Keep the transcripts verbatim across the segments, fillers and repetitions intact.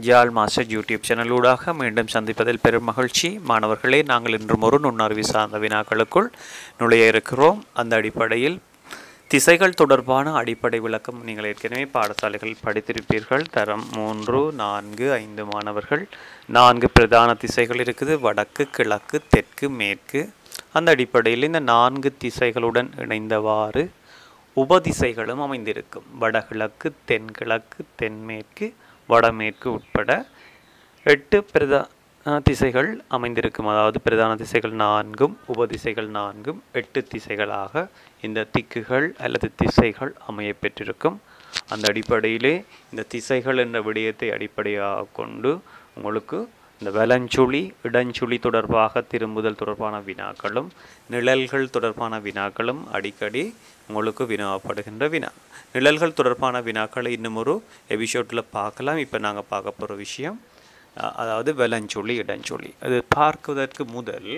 ஜால் master YouTube சேனலூடாக மீண்டும் சந்திப்பதில் பெரும் மகிழ்ச்சி. மாணவர்களே, நாங்கள் இன்றும் ஒரு நுண்ணறிவு சார்ந்த வினாக்களுக்குள் நுழைய இருக்கிறோம். அந்த அடிப்படையில் திசைகள் தொடர்பான அடிப்படை விளக்கம் நீங்கள் ஏற்கனவே பாடசாலைகள் படித்திருப்பீர்கள். தரம் மூன்று நான்கு ஐந்து மாணவர்கள் நான்கு பிரதான திசைகள் இருக்குது: வடக்கு, கிழக்கு, தெற்கு, மேற்கு. அந்த அடிப்படையில் இந்த நான்கு திசைகளுடன் இணைந்தவாறு உபதிசைகளும் அமைந்திருக்கும். வடகிழக்கு, தென்கிழக்கு, தென்மேற்கு, வடமேற்கு உட்பட எட்டு பிரதான திசைகள் அமைந்திருக்கும். அதாவது பிரதான திசைகள் நான்கும் உபதிசைகள் நான்கும் எட்டு திசைகளாக இந்த திக்குகள் அல்லது திசைகள் அமைய பெற்றிருக்கும். அந்த அடிப்படையிலே இந்த திசைகள் என்ற விடயத்தை அடிப்படையாக கொண்டு உங்களுக்கு இந்த வலஞ்சுழி இடஞ்சுழி தொடர்பாக திரும்புதல் தொடர்பான வினாக்களும் நிழல்கள் தொடர்பான வினாக்களும் அடிக்கடி உங்களுக்கு வினாவப்படுகின்ற வினா. நிழல்கள் தொடர்பான வினாக்களை இன்னும் ஒரு எபிசோடில் பார்க்கலாம். இப்போ நாங்கள் பார்க்க போகிற விஷயம் அதாவது வலஞ்சுழி இடஞ்சுழி. அது பார்க்குவதற்கு முதல்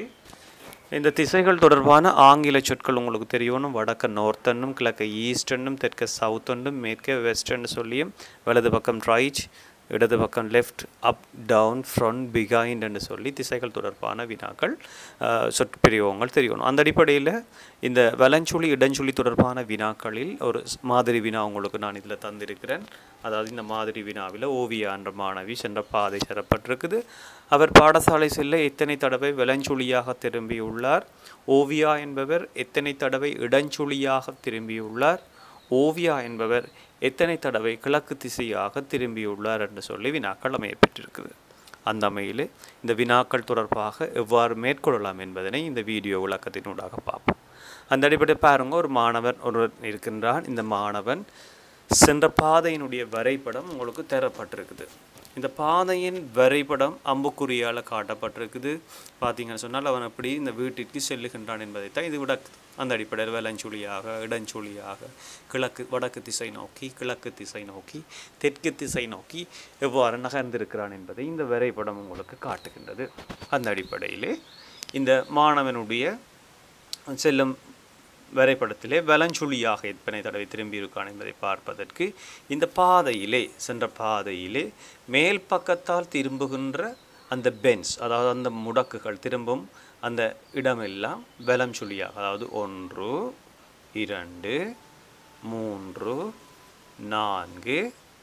இந்த திசைகள் தொடர்பான ஆங்கில சொற்கள் உங்களுக்கு தெரியணும். வடக்கு நோர்த்தன்னும், கிழக்கு ஈஸ்டன்னும், தெற்கு சவுத்தன்னும், மேற்கு வெஸ்டர்ன்னு சொல்லியும், வலது பக்கம் ரைட், இடது பக்கம் left, up, down, front, behind என்று சொல்லி திசைகள் தொடர்பான வினாக்கள் சொற்பிரயோகங்கள் தெரியணும். அந்த அடிப்படையில் இந்த வலஞ்சுழி இடஞ்சுழி தொடர்பான வினாக்களில் ஒரு மாதிரி வினா உங்களுக்கு நான் இதில் தந்திருக்கிறேன். அதாவது இந்த மாதிரி வினாவில் ஓவியா என்ற மாணவி சென்ற பாதை தரப்பட்டிருக்குது. அவர் பாடசாலை செல்ல எத்தனை தடவை வலஞ்சுழியாக திரும்பியுள்ளார்? ஓவியா என்பவர் எத்தனை தடவை இடஞ்சுழியாக திரும்பியுள்ளார்? ஓவியா என்பவர் எத்தனை தடவை கிழக்கு திசையாக திரும்பியுள்ளார் என்று சொல்லி வினாக்கள் அமையப்பெற்றிருக்குது. அந்த அமையில் இந்த வினாக்கள் தொடர்பாக எவ்வாறு மேற்கொள்ளலாம் என்பதனை இந்த வீடியோ விளக்கத்தினூடாக பார்ப்போம். அந்த அடிப்படையில் பாருங்க, ஒரு மாணவன் ஒருவர் இருக்கின்றான். இந்த மாணவன் சென்ற பாதையினுடைய வரைபடம் உங்களுக்கு தரப்பட்டிருக்குது. இந்த பாதையின் வரைபடம் அம்புக்குறியால் காட்டப்பட்டிருக்குது. பார்த்தீங்கன்னு சொன்னால் அவன் அப்படி இந்த வீட்டிற்கு செல்லுகின்றான் என்பதை தான் இது விளக்குது. அந்த அடிப்படையில் வலஞ்சுழியாக இடஞ்சுழியாக கிழக்கு வடக்கு திசை நோக்கி கிழக்கு திசை நோக்கி தெற்கு திசை நோக்கி எவ்வாறு நகர்ந்திருக்கிறான் என்பதை இந்த வரைபடம் உங்களுக்கு காட்டுகின்றது. அந்த அடிப்படையிலே இந்த மாணவனுடைய செல்லும் வரைபடத்திலே வலஞ்சுழியாக எத்தனை தடவை திரும்பியிருக்கான் என்பதை பார்ப்பதற்கு இந்த பாதையிலே சென்ற பாதையிலே மேல் பக்கத்தால் திரும்புகின்ற அந்த பென்ஸ், அதாவது அந்த முடக்குகள் திரும்பும் அந்த இடமெல்லாம் வலஞ்சுழியாக, அதாவது ஒன்று இரண்டு மூன்று நான்கு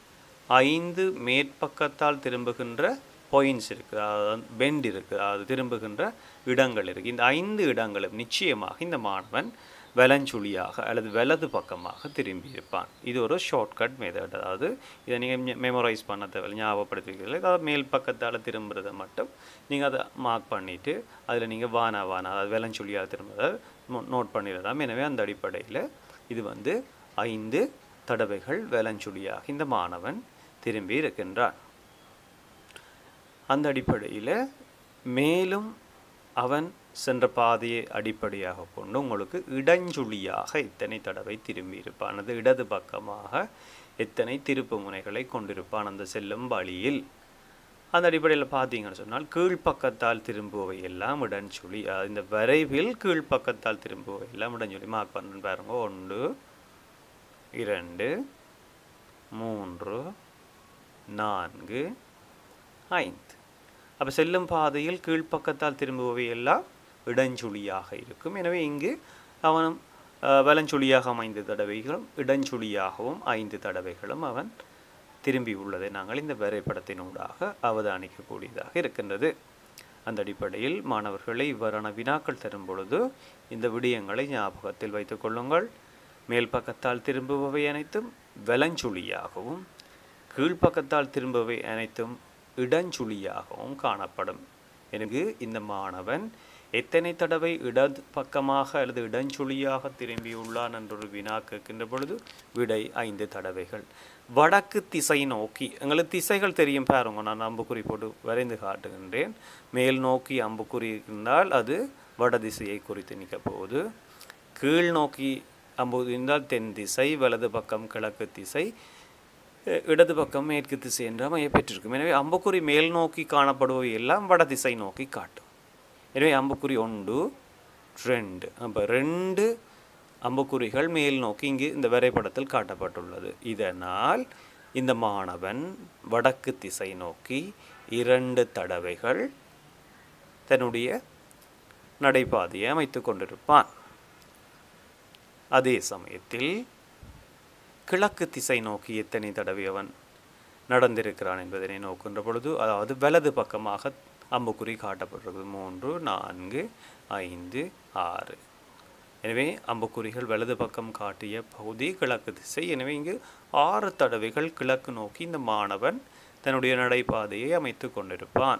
ஐந்து மேற்பக்கத்தால் திரும்புகின்ற பாயிண்ட்ஸ் இருக்குது, அதாவது பெண்ட் இருக்குது, அதாவது திரும்புகின்ற இடங்கள் இருக்குது. இந்த ஐந்து இடங்களும் நிச்சயமாக இந்த மாணவன் வலஞ்சுழியாக அல்லது வலது பக்கமாக திரும்பியிருப்பான். இது ஒரு ஷார்ட்கட் மெத்தட். அதாவது இதை நீங்கள் மெமரைஸ் பண்ண தேவையில்லை, ஞாபகப்படுத்திக்கிறீர்கள். அதாவது மேல் பக்கத்தால் திரும்புறதை மட்டும் நீங்கள் அதை மார்க் பண்ணிவிட்டு அதில் நீங்கள் வானா வானா அதாவது வலஞ்சுழியாக திரும்புறதை நோட் பண்ணிடலாம். எனவே அந்த அடிப்படையில் இது வந்து ஐந்து தடவைகள் வலஞ்சுழியாக இந்த மாணவன் திரும்பி இருக்கின்றான். அந்த அடிப்படையில் மேலும் அவன் சென்ற பாதையை அடிப்படையாக கொண்டு உங்களுக்கு இடஞ்சுழியாக எத்தனை தடவை திரும்பி இருப்பான், அது இடது பக்கமாக எத்தனை திருப்பு முனைகளை கொண்டிருப்பான் அந்த செல்லும் வழியில். அந்த அடிப்படையில் பார்த்தீங்கன்னு சொன்னால் கீழ்ப்பக்கத்தால் திரும்புவை எல்லாம் இடஞ்சுழி. இந்த வரைவில் கீழ்ப்பக்கத்தால் திரும்புவை எல்லாம் இடஞ்சுழி. மார்க் பண்ணு பாருங்க. ஒன்று இரண்டு மூன்று நான்கு ஐந்து. அப்போ செல்லும் பாதையில் கீழ்ப்பக்கத்தால் திரும்புவை எல்லாம் இடஞ்சுழியாக இருக்கும். எனவே இங்கு அவனும் வலஞ்சுழியாக ஐந்து தடவைகளும் இடஞ்சுழியாகவும் ஐந்து தடவைகளும் அவன் திரும்பி உள்ளதை நாங்கள் இந்த வரைபடத்தினூடாக அவதானிக்கக்கூடியதாக இருக்கின்றது. அந்த அடிப்படையில் மாணவர்களை இவ்வாறான வினாக்கள் தரும் பொழுது இந்த விடயங்களை ஞாபகத்தில் வைத்துக் கொள்ளுங்கள். மேல் பக்கத்தால் திரும்புபவை அனைத்தும் வலஞ்சுழியாகவும் கீழ்ப்பக்கத்தால் திரும்புபவை அனைத்தும் இடஞ்சுழியாகவும் காணப்படும். எனக்கு இந்த மாணவன் எத்தனை தடவை இடது பக்கமாக அல்லது இடஞ்சுழியாக திரும்பியுள்ளான் என்றொரு வினா கேட்கின்ற பொழுது விடை ஐந்து தடவைகள். வடக்கு திசை நோக்கி எங்களுக்கு திசைகள் தெரியும் பாருங்க. நான் அம்புக்குறி போட்டு வரைந்து காட்டுகின்றேன். மேல் நோக்கி அம்புக்குறி இருந்தால் அது வட திசையை குறித்து நிற்க போகுது. கீழ் நோக்கி அம்பு இருந்தால் தென் திசை, வலது பக்கம் கிழக்கு திசை, இடது பக்கம் மேற்கு திசை என்று அமைய பெற்றிருக்கும். எனவே அம்புக்குறி மேல் நோக்கி காணப்படுவை எல்லாம் வட திசை நோக்கி காட்டும். எனவே அம்புக்குறி ஒன்று ரெண்டு, அப்போ ரெண்டு அம்புக்குறிகள் மேல் நோக்கி இங்கு இந்த வரைபடத்தில் காட்டப்பட்டுள்ளது. இதனால் இந்த மாணவன் வடக்கு திசை நோக்கி இரண்டு தடவைகள் தன்னுடைய நடைபாதையை அமைத்து கொண்டிருப்பான். அதே சமயத்தில் கிழக்கு திசை நோக்கி எத்தனை தடவை அவன் நடந்திருக்கிறான் என்பதனை நோக்கின்ற பொழுது, அதாவது வலது பக்கமாக அம்புக்குறி காட்டப்படுகிறது. மூன்று, நான்கு, ஐந்து, ஆறு. எனவே அம்புக்குறிகள் வலது பக்கம் காட்டிய பகுதி கிழக்கு திசை. எனவே இங்கு ஆறு தடவைகள் கிழக்கு நோக்கி இந்த மாணவன் தன்னுடைய நடைபாதையை அமைத்து கொண்டிருப்பான்.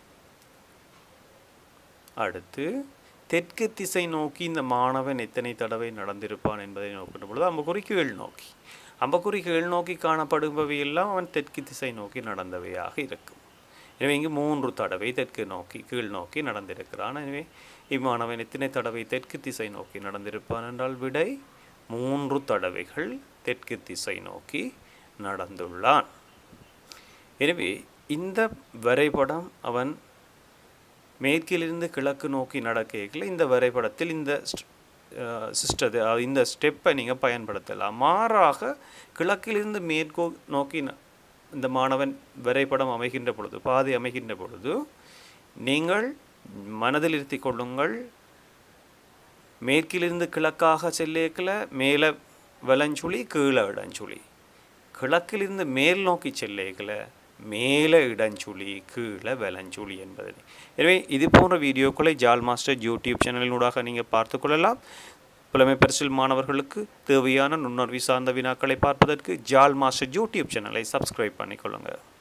அடுத்து தெற்கு திசை நோக்கி இந்த மாணவன் எத்தனை தடவை நடந்திருப்பான் என்பதை நோக்கின்ற பொழுது அம்புக்குறி கீழ் நோக்கி. அம்புக்குறி கீழ் நோக்கி காணப்படுபவையெல்லாம் அவன் தெற்கு திசை நோக்கி நடந்தவையாக இருக்கும். எனவே இங்கு மூன்று தடவை தெற்கு நோக்கி கீழ் நோக்கி நடந்திருக்கிறான். எனவே இம்மாணவன் எத்தனை தடவை தெற்கு திசை நோக்கி நடந்திருப்பான் என்றால் விடை மூன்று தடவைகள் தெற்கு திசை நோக்கி நடந்துள்ளான். எனவே இந்த வரைபடம் அவன் மேற்கிலிருந்து கிழக்கு நோக்கி நடக்கையில் இந்த வரைபடத்தில் இந்த சிஸ்டத்தை இந்த ஸ்டெப்பை நீங்கள் பயன்படுத்தலாம். மாறாக கிழக்கிலிருந்து மேற்கோ நோக்கி இந்த மாணவன் வரைபடம் அமைகின்ற பொழுது, பாதை அமைகின்ற பொழுது நீங்கள் மனதில் இருத்தி கொள்ளுங்கள், மேற்கிலிருந்து கிழக்காக செல்லேக்கில் மேலே வலஞ்சுழி கீழே இடஞ்சுழி, கிழக்கிலிருந்து மேல் நோக்கி செல்லேக்கில் மேலே இடஞ்சுழி கீழே வலஞ்சுழி என்பது. எனவே இது போன்ற வீடியோக்களை ஜால் மாஸ்டர் யூடியூப் சேனலினூடாக நீங்கள் பார்த்து கொள்ளலாம். புலமை பரிசில் மாணவர்களுக்கு தேவையான நுண்ணறிவு சார்ந்த வினாக்களை பார்ப்பதற்கு ஜால் மாஸ்டர் யூடியூப் சேனலை சப்ஸ்கிரைப் பண்ணிக்கொள்ளுங்கள்.